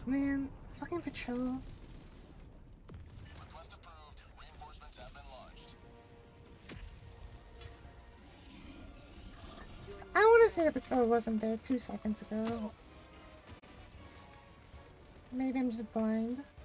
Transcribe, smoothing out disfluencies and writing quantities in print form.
Man, fucking patrol. Request approved. Reinforcements have been launched. I want to say the patrol wasn't there 2 seconds ago. Maybe I'm just blind.